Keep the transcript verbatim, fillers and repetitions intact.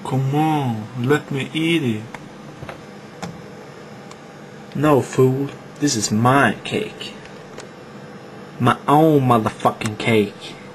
Come on, let me eat it. No, fool. This is my cake. My own motherfucking cake.